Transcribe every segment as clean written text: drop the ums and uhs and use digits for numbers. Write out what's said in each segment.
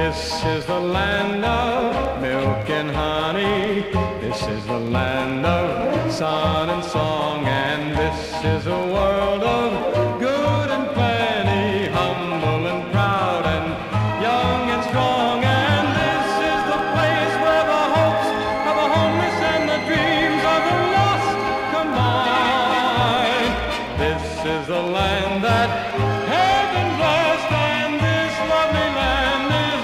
This is the land of milk and honey. This is the land of sun and song. And this is a world of good and plenty, humble and proud and young and strong. And this is the place where the hopes of the homeless and the dreams of the lost combine. This is the land that heaven blessed, and this lovely land is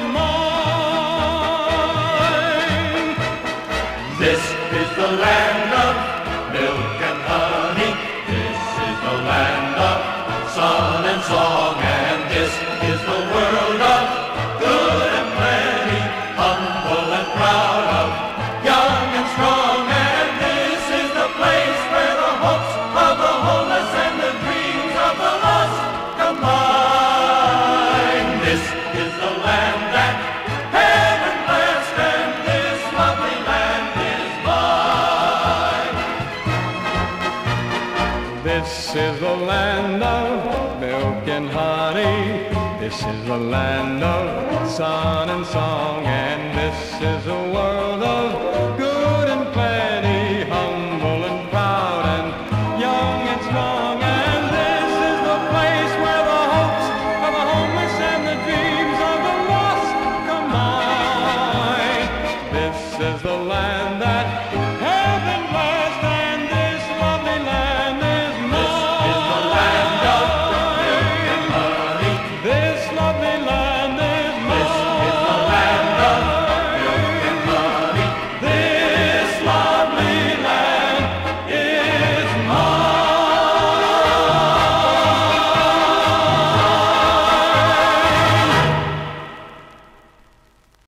mine. This is the land of milk and honey. This is the land of sun and song. And this is the world of good and plenty, humble and proud of young and strong. And this is the place where the hopes of the homeless and the dreams of the lost combine. This is the land that heaven blessed, and this lovely land is mine. This is the land of milk and honey. This is the land of sun and song. And this is a world of